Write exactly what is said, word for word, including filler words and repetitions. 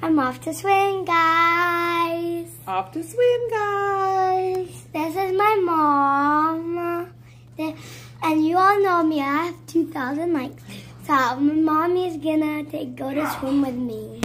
I'm off to swim, guys. Off to swim, guys. This is my mom. And you all know me. I have two thousand likes. So my mommy is gonna take, go to swim with me.